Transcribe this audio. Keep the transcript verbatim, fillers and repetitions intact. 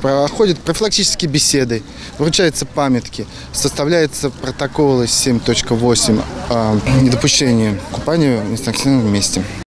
Проходят профилактические беседы, вручаются памятки, составляются протоколы семь точка восемь о недопущении купания в несанкционированном месте.